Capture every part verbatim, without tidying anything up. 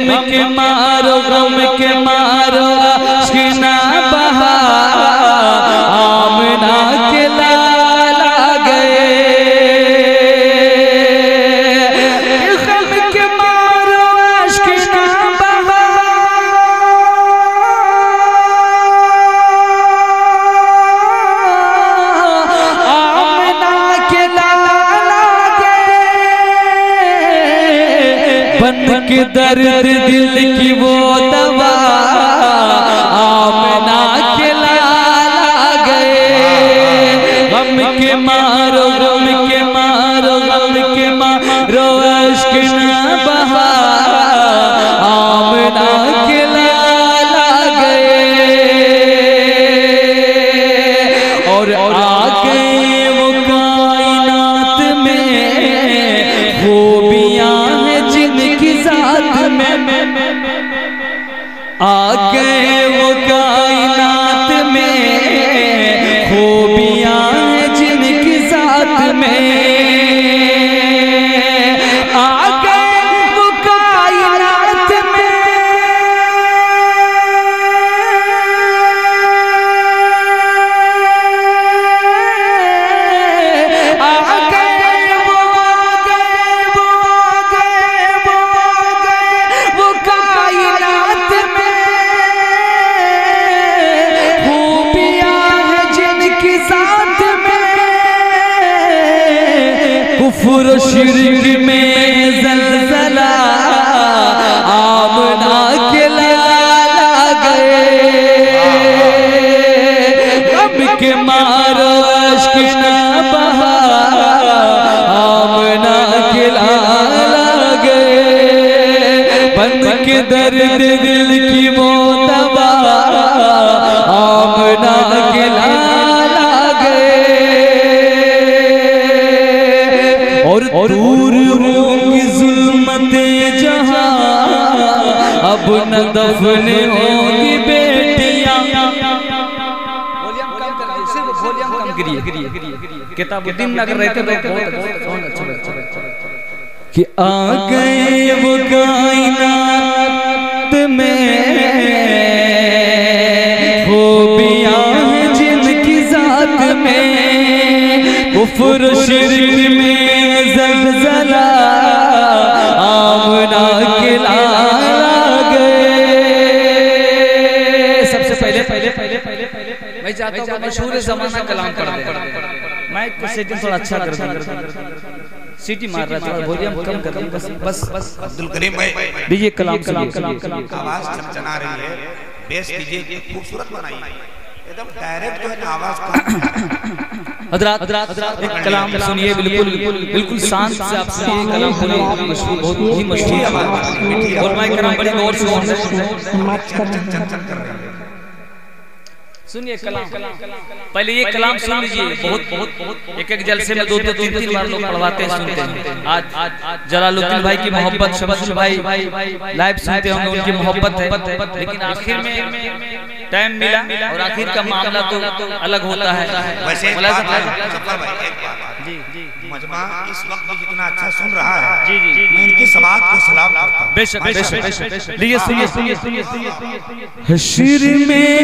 गम के मारो गम के मारो आशिना बहा आमना के लाला गए। गम के मारो आशिना बहा आमना के लाला गए। बन के दर्द दिल की वो दवा आमना के लाला गए। गम के मारो गम के मारो गम के मारो अश्क ना बहा आमना के लाला गए। और आ गए वो कायनात में खूबियां हैं जिनकी जात में। आ गए वो कायनात में खूबियां हैं जिनकी जात में। आ गए वो कायनात में आ गए वो गए वो गए वो गए वो कायनात में खूबियां हैं जिनकी साथ में। कुफ्र शिर्क में ज़लज़ला आमना के लाला गए। गम के मारो अश्क ना बहा आमना के लाला गए। बन के दर्द दिल की वो दवा आमना के लाला गए। और दूर होंगी जुल्मते जहां अब न दफन होंगी बेटियां। वॉल्यूम कम कर दीजिए, सिर्फ वॉल्यूम कम करिए। किताब दिन ना कर रहे थे तो बहुत अच्छा कि आ गए वो कायनात में खूबियां हैं जिनकी जात में। कुफ्र शिर्क में ज़लज़ला आमना के लाला गए। सबसे पहले पहले पहले पहले पहले मैं चाहता हूँ मशहूर ज़माना कलाम पढ़ दे। माइक को सेटिंग थोड़ा अच्छा कर दे। सीटी मार रहा था, वॉल्यूम कम कर दीजिए बस बस बस। अब्दुल करीम भाई दीजिए कलाम कलाम कलाम कलाम। आवाज चमचना रही है, बेस कीजिए, खूबसूरत बनाइए, एकदम डायरेक्ट जो है ना आवाज। हजरात हजरात एक कलाम सुनिए, बिल्कुल बिल्कुल शांत से आप सुनिए। कलाम सुनिए, मशहूर बहुत ही मशहूर आवाज। और मैं कराम बड़ी गौर से सुनिए कलाम। पहले ये कलाम सुन लीजिए। बहुत बहुत बहुत एक एक जलसे में दो दो तीन तीन बार लोग पढ़वाते हैं, सुनते हैं। आज जलालुद्दीन भाई की मोहब्बत, शबीर भाई लाइव सुनते होंगे, उनकी मोहब्बत है। लेकिन आखिर में टाइम मिला और आखिर का मामला तो अलग होता है। वैसे मजमा इस वक्त भी जितना अच्छा सुन रहा है, जी जी मैं इनकी समाज को सलाम करता हूं। बेशक बेशक। लीजिए सुनिए सुनिए सुनिए सुनिए। हश्र में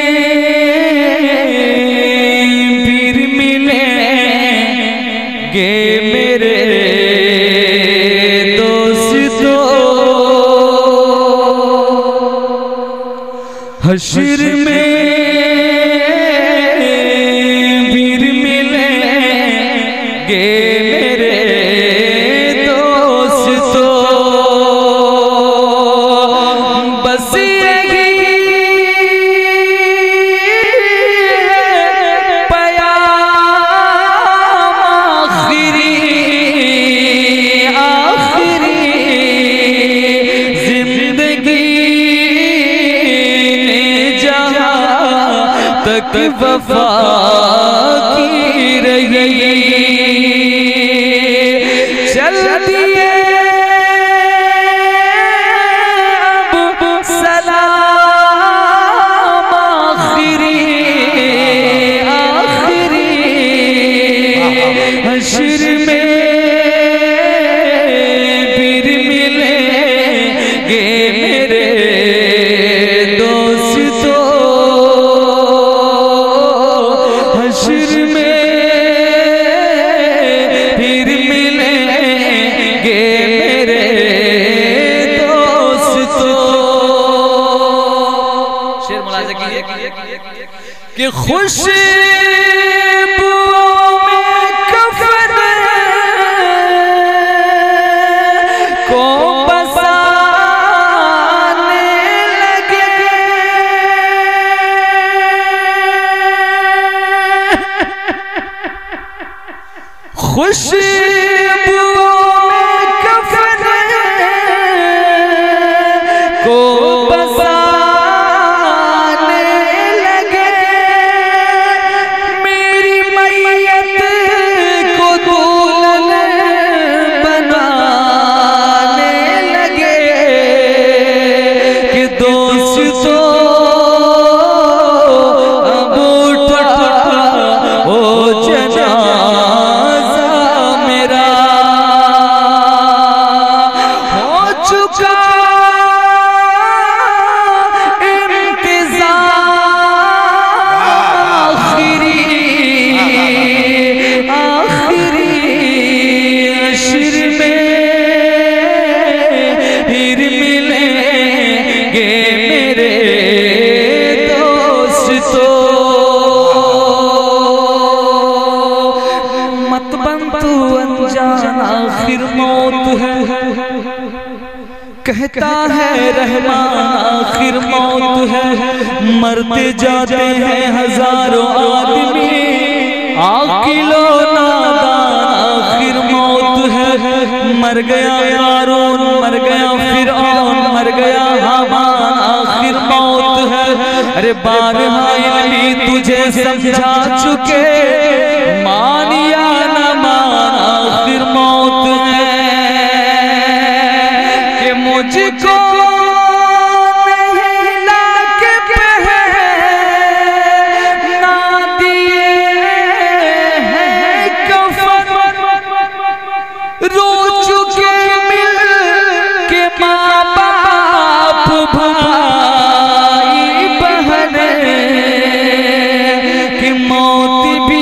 पीर मिलेंगे मेरे दोस्तों। हश्र में पीर मिलेंगे मेरे दोस्तों। बस यही प्याम आखिरी आखिरी जिंदगी जहां तक वफा की रही। चल दिए अब सलाम आखिरी आखिरी। हश्र में फिर मिलेंगे कि खुशबू में कफन को बसाने लगे, खुशबू में कफन को बसाने लगे, मेरी मैयत को दुल्हन बनाने लगे कि दोस्तों अब उठा ओ जनाजा मेरा हो चुका आखिर मौत है, कहता है रहमान आखिर मौत है, मरते जाते हैं हजारों आदमी आकिलो नादान आखिर मौत है, मर गया कारून मर गया फिरऔन मर गया हामान आखिर मौत है। अरे बारहा इल्मी तुझे समझा चुके, मानिया न मान आखिर मौत है कि मुझको नहीं लाके पहना दिए हैं कफन, रो चुके मिल के माँ बाप भाई बहन की मौत भी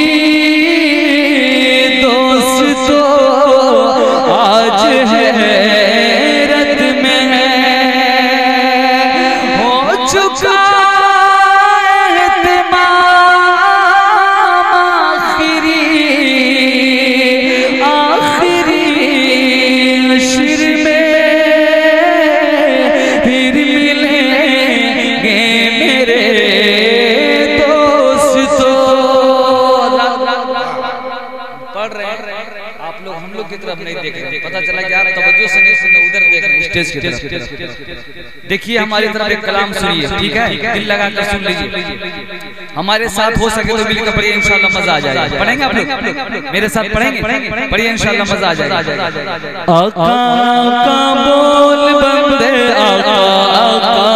पता चला कि आप तवज्जो से नहीं सुने, उधर देख रहे हैं स्टेज की तरफ। देखिए हमारी तरफ एक कलाम सुनिए, ठीक है, दिल लगा कर सुन लीजिए, हमारे साथ हो सके तो मिलकर पढ़िए, इंशाल्लाह मजा आ जाएगा। पढ़ेंगे आप लोग, मेरे साथ पढ़ेंगे, पढ़िए इंशाल्लाह मजा आ जाएगा। आका का बोल बंदे आका आका